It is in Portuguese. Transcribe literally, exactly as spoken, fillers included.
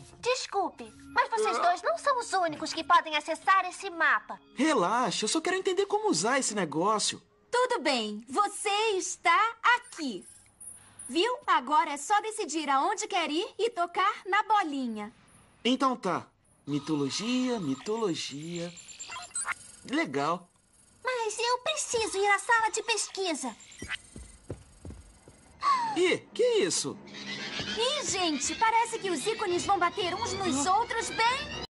Desculpe, mas vocês dois não são os únicos que podem acessar esse mapa. Relaxa, eu só quero entender como usar esse negócio. Tudo bem, você está aqui. Viu? Agora é só decidir aonde quer ir e tocar na bolinha. Então tá. Mitologia, mitologia... Legal. Mas eu preciso ir à sala de pesquisa. Ih, que isso? Ih, gente, parece que os ícones vão bater uns nos outros bem...